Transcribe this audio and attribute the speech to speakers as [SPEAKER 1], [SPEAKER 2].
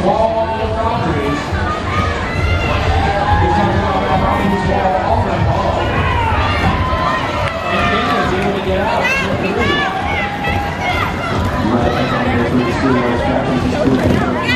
[SPEAKER 1] Small properties. We're talking about properties small all night long. And Daniel's able to get out for three.
[SPEAKER 2] Right, that's on there for the school.